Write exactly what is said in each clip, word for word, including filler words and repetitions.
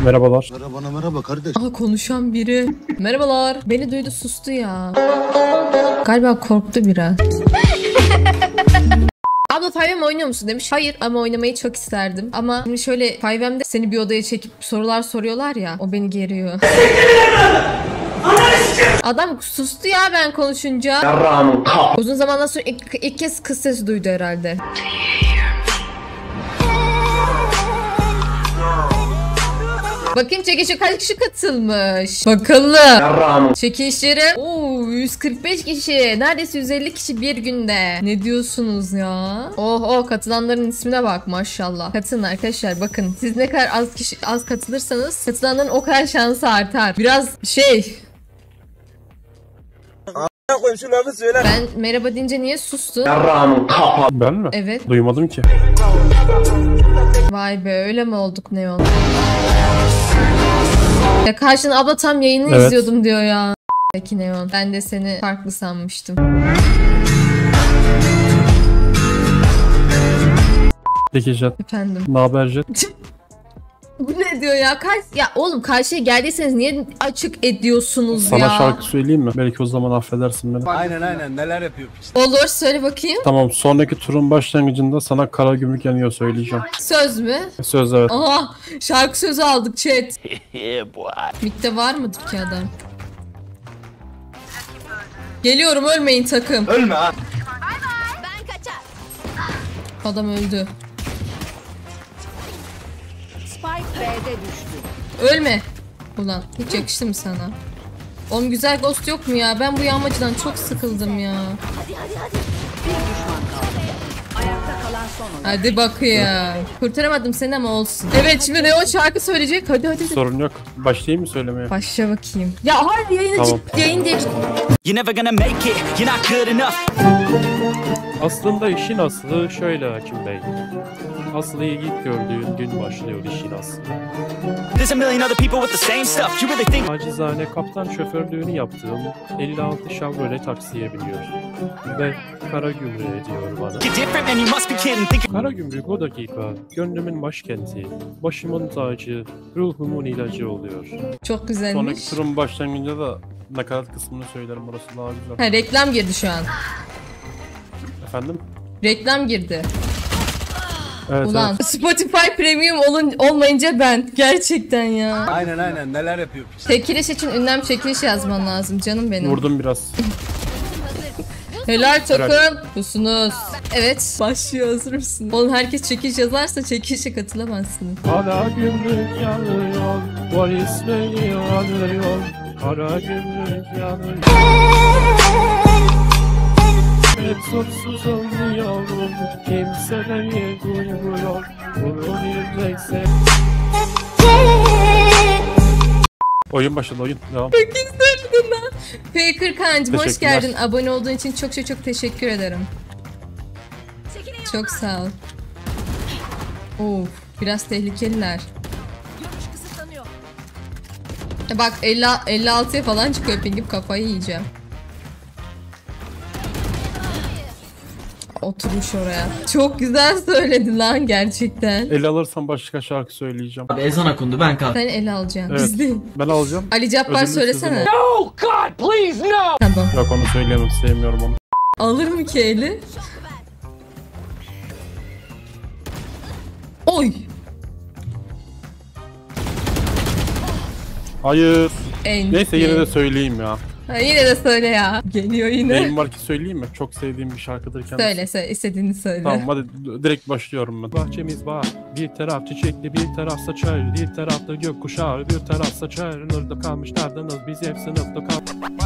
Merhabalar. Merhaba merhaba kardeş. Aa, konuşan biri. Merhabalar. Beni duydu, sustu ya. Galiba korktu biraz. Abla five em oynuyor musun demiş. Hayır ama oynamayı çok isterdim. Ama şimdi şöyle five em'de seni bir odaya çekip sorular soruyorlar ya. O beni geriyor. Adam sustu ya ben konuşunca. Uzun zamandan sonra ilk, ilk kez kız sesi duydu herhalde. Bakayım çekişe kaç kişi katılmış. Bakalım. Çekişleri ooo yüz kırk beş kişi. Neredeyse yüz elli kişi bir günde. Ne diyorsunuz ya? Oh oh, katılanların ismine bak maşallah. Katılın arkadaşlar, bakın. Siz ne kadar az kişi az katılırsanız katılanların o kadar şansı artar. Biraz şey... Ben merhaba deyince niye sustun? Ben mi? Evet. Duymadım ki. Vay be, öyle mi olduk Neon? Ya karşına abla tam yayını Evet. izliyordum diyor ya. Peki Neon, ben de seni farklı sanmıştım. Peki Jet. Efendim. Ne haber Jet? Bu ne diyor ya? Kaç ya oğlum, karşıya geldiyseniz niye açık ediyorsunuz Sana ya? şarkı söyleyeyim mi? Belki o zaman affedersin beni. Aynen aynen neler yapıyor piç. Olur, söyle bakayım. Tamam, sonraki turun başlangıcında sana Kara Gümrük yanıyor söyleyeceğim. Söz mü? Söz, evet. Aha, şarkı sözü aldık chat. Mikte var mıdır ki adam? Geliyorum, ölmeyin takım. Ölme ha. Ben kaçar. Adam öldü. Spike B'de düştü. Ölme. Ulan hiç yakıştı mı sana? Oğlum güzel ghost yok mu ya? Ben bu yağmacıdan çok sıkıldım ya. Hadi hadi hadi. Bir düşman kaldı. Ayakta kalan son oyuncu. Hadi bakayım. Kurtaramadım seni ama olsun. Evet, şimdi Neon şarkı söyleyecek. Hadi hadi. hadi. Sorun yok. Başlayayım mı söylemeye? Başla bakayım. Ya hayır, yayını Tamam. çık- yayın diye. You're never gonna make it, you're not good enough. Aslında işin aslı şöyle Hakim Bey. Aslıyı ilk gördüğün gün başlıyor işin aslı. There's a million other people with the same stuff. You really think Acizane kaptan şoförlüğünü yaptığım elli altı Chevrolet taksiye biniyor. Ve Kara Gümrük diyor bana. you're different, man? You must be kidding. Think Kara Gümrük o dakika gönlümün başkenti, başımın tacı, ruhumun ilacı oluyor. Çok güzelmiş. Sonraki turun başlangıcında da nakarat kısmını söylerim, orası daha güzel. Ha, reklam girdi şu an. Efendim? Reklam girdi. Evet, Ulan evet. Spotify Premium olun, olmayınca ben. Gerçekten ya. Aynen aynen neler yapıyor piç. Çekiliş için ünlem çekiliş yazman lazım canım benim. Vurdum biraz. Helal takım. Busunuz. Evet. Başlıyor, hazır mısın? Oğlum herkes çekiliş yazarsa çekilişe katılamazsın. Kara Gümrük yanıyor, var ismini anıyor. Kara Gümrük yanıyor. Hep suçsuzum diyorum, kimse beni duymuyor. Bunu bileceksin. Oyun başladı, oyun. Devam. Çok iyi söyledin lan. Faker Kancım hoş Teşekkürler. geldin. Abone olduğun için çok çok çok teşekkür ederim. Çok sağ ol. Of, biraz tehlikeliler. görüş kısıtlanıyor. E bak elli, elli altıya falan çıkıyor pingim, kafayı yiyeceğim. Oturmuş oraya. Çok güzel söyledi lan gerçekten. El alırsam başka şarkı söyleyeceğim. Abi ezan okundu, ben kalk. Sen ele alacaksın. Evet. Biz değil. Ben alacağım. Ali Cabbar Ödülü söylesene. sizin no, God, please, no. Tamam. Yok, onu söyleyemem, sevmiyorum onu. Alır mı ki eli? Oy. Hayır. En Neyse yine de söyleyeyim ya. Ha, yine de söyle ya. Geliyor yine. Neyim var ki söyleyeyim mi? Çok sevdiğim bir şarkıdır kendisi. Söyle söyle, istediğini söyle. Tamam hadi direkt başlıyorum ben. Bahçemiz var. Bir taraf çiçekli, bir taraf saçar. Bir tarafta gökkuşağı, bir taraf saçar. Nerede kalmışlardınız biz hep sınıfta kal.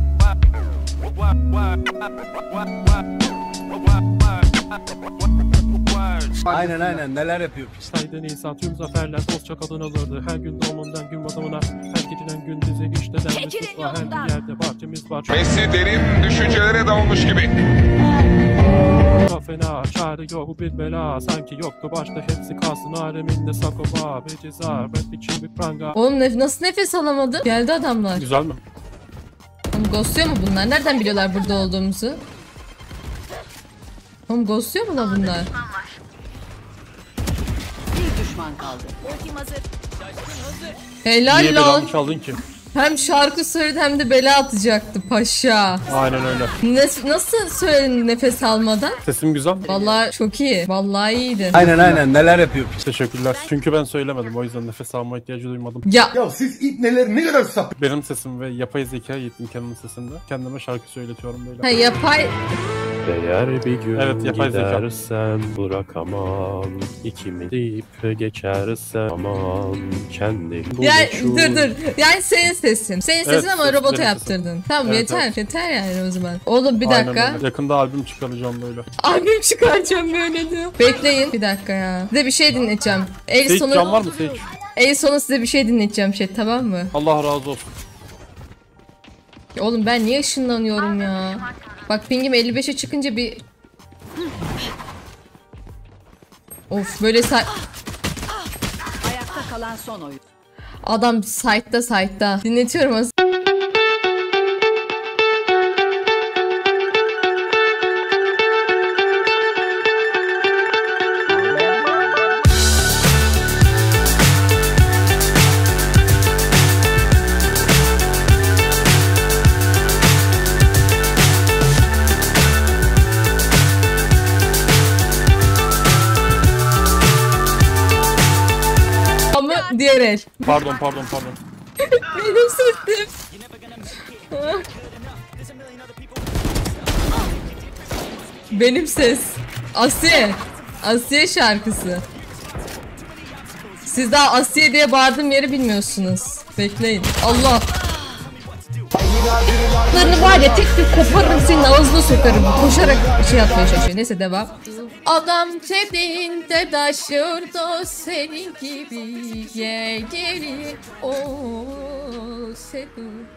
Aynen aynen neler yapıyor piç. Saydın insan tüm zaferler dostça kadın alırdı. Her gün doğumundan gün batımına. Her geceden gündüze güçte derdi Çekilin tutma. Her yolumdan. bir yerde bahçemiz var. Messi derin düşüncelere dalmış gibi. Çok fena çağırıyor bu bir bela. Sanki yoktu başta hepsi kalsın aleminde. Sakoba ve ceza rap için bir pranga. Oğlum nef- nasıl nefes alamadı? Geldi adamlar. Güzel mi? Oğlum ghostluyor mu bunlar? Nereden biliyorlar burada olduğumuzu? Oğlum ghostluyor mu lan bunlar? Bir düşman kaldı. Ultim hazır. Helal Niye lan. belamı çaldın ki? Hem şarkı söyledi hem de bela atacaktı paşa. Aynen öyle. Ne- nasıl söyledin nefes almadan? Sesim güzel. Vallahi çok iyi. Vallahi iyiydi. Aynen aynen neler yapıyor piç. Teşekkürler. Çünkü ben söylemedim. O yüzden nefes alma ihtiyacı duymadım. Ya Ya siz ip neler ne kadar sap. Benim sesim ve yapay zeka yetkinimin sesinde kendime şarkı söyletiyorum böyle. ha, yapay Eğer bir gün Evet, yapay zeka. gidersen bırakamam, ikimiz deyip geçersem aman kendim. yani dur dur. Yani senin sesin. Senin sesin Evet, ama ses- robota benim yaptırdın. Tamam Evet, yeter. evet. Yeter yani o zaman. Oğlum bir Aynen dakika. öyle. Yakında albüm çıkaracağım böyle. Albüm çıkaracağım böyle diyor. Bekleyin bir dakika ya. Size bir şey dinleteceğim. El Seyit sonu can var mı Seyit? el sonu size bir şey dinleteceğim şey tamam mı? Allah razı olsun. Oğlum ben niye ışınlanıyorum ya? Bak pingim elli beşe çıkınca bir... Of böyle sa... Ayakta kalan son oyun. Adam site'da site'da. Dinletiyorum az. Ama diğer el. Pardon pardon pardon. Benim sesim. Benim ses. Asiye. Asiye şarkısı. Siz daha Asiye diye bağırdığım yeri bilmiyorsunuz. Bekleyin. Allah. Larını var ya tek tek koparırım senin ağzına sokarım. Koşarak şey yapmaya çalışıyor. Neyse devam. Adam cebinde taşırdı senin gibi ye geri o senin.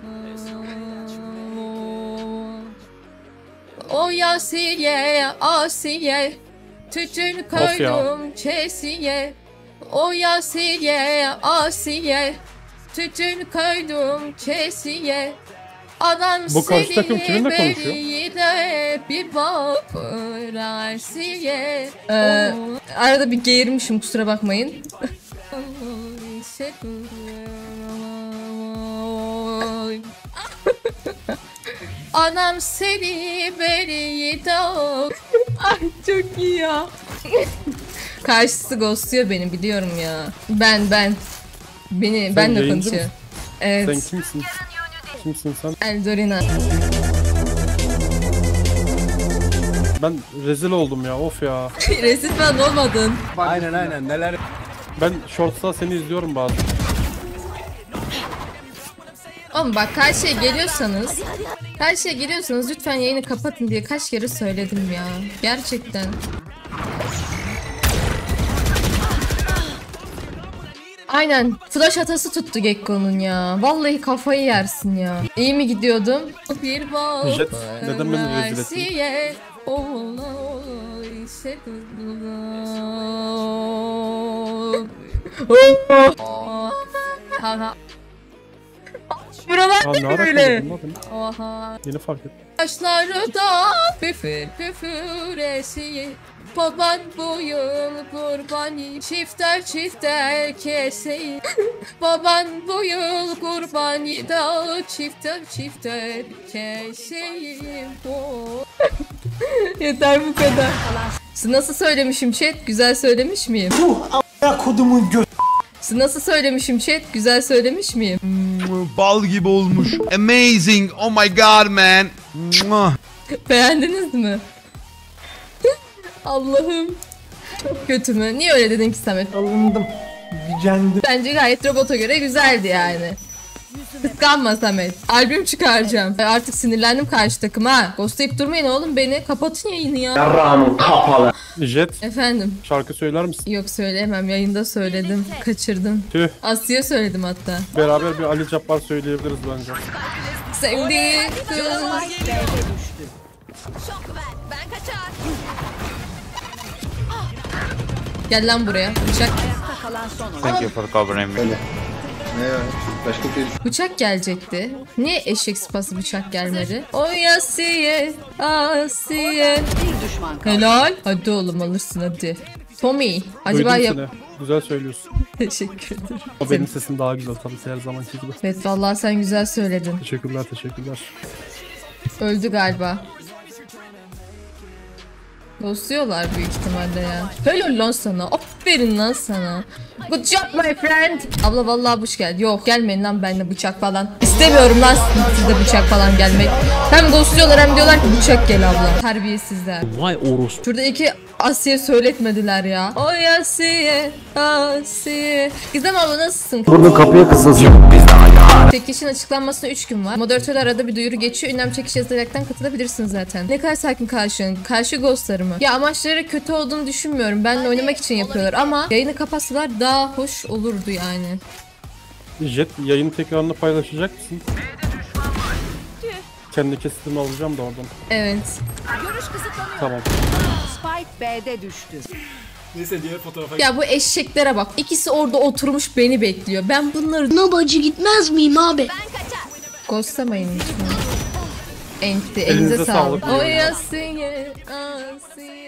O Asiye Asiye tütün Of ya. koydum çesiye. O Asiye Asiye tütün koydum çesiye. Adam Bu karşı takım seni kiminle konuşuyor? beri de bir bakır Asiye. Ee, arada bir geğirmişim kusura bakmayın. Anam seni beni de ay çok iyi ya. Karşısı ghostluyor beni biliyorum ya. Ben ben. Beni benle yayıncı konuşuyor. mısın? Evet. Sen kimsin? Kimsin sen? Eldorina. Ben rezil oldum ya of ya. Rezil falan olmadın. Aynen aynen neler. Ben Shorts'ta seni izliyorum bazen. Oğlum bak karşıya geliyorsanız karşıya geliyorsanız lütfen yayını kapatın diye kaç kere söyledim ya. Gerçekten. Aynen. Flash atası tuttu Gekko'nun ya. Vallahi kafayı yersin ya. İyi mi gidiyordum? Bir bak. Jet, neden beni rezil ettin? Asiye, ola, buralar Aa, ne ne ara böyle? tanıdın lan beni? Oha. Yeni fark ettim. Yaşları da püfür püfür esiyor. Baban bu yıl kurbanı çifter çifter keseyi. Baban bu yıl kurbanı da çifter çifter keseyim. Yeter bu kadar. Siz nasıl söylemişim chat? Güzel söylemiş miyim? Kodumun gö... Siz nasıl söylemişim chat? Güzel söylemiş miyim? Bal gibi olmuş. Amazing. Oh my god man. Mwah. Beğendiniz mi? Allah'ım. Çok kötü mü? Niye öyle dedin ki Samet? Alındım. Gücendim. Bence gayet robota göre güzeldi yani. Kıskanma Samet. Albüm çıkaracağım. Artık sinirlendim karşı takıma. Ghostlayıp durmayın oğlum beni. Kapatın yayını ya. Jet Efendim. şarkı söyler misin? Yok söyleyemem. Yayında söyledim. Kaçırdım. Tüh. Aslı'ya söyledim hatta. Beraber bir Ali Cabbar söyleyebiliriz bence. Sevdiği kız. Gel lan buraya. Bıçak. Ayakta kalan son oyun. Thank you for covering me. Ne ya? Başka bir şey Bıçak gelecekti. Niye eşek sıpası bıçak gelmedi? Oy Asiye, Asiye. Bir düşman kaldı. Helal. Hadi oğlum alırsın hadi. Tommy. Acaba Duydum yap... seni. Güzel söylüyorsun. Teşekkür ederim. O benim sesim daha güzel tabii her zamanki gibi. Evet vallahi sen güzel söyledin. Teşekkürler teşekkürler. Öldü galiba. Dostluyorlar büyük ihtimalle ya. Helal lan sana. Aferin lan sana. Good job my friend. Abla vallahi hoş geldin. Yok gelmeyin lan benimle bıçak falan. İstemiyorum lan sizde bıçak falan gelmek. Hem ghostluyorlar hem diyorlar ki bıçak gel abla. Terbiyesizler. Vay orospu. Şurada iki Asiye söyletmediler ya. Oy Asiye, Asiye. Gizem abla nasılsın? Burada kapıya kısılsın. Çekişin açıklanmasına üç gün var. Moderatör arada bir duyuru geçiyor. Ünlem çekiş yazaraktan katılabilirsiniz zaten. Ne kadar sakin karşın. Karşı ghostları mı? Ya amaçları kötü olduğunu düşünmüyorum. Benle oynamak için yapıyorlar ama yayını kapatsalar daha hoş olurdu yani. Jet yayın tekrarını paylaşacak mısın? Kendi kesitimi alacağım da oradan. Evet. Görüş kısıtlanıyor. Tamam. Spike B'de düştü. Neyse diğer fotoğrafa Ya bu eşeklere bak. İkisi orada oturmuş beni bekliyor. Ben bunları Nabacı gitmez miyim abi? ghostlamayın lütfen. Enti. Elinize Elinize sağlık. sağlık. Oy Asiye, Asiye.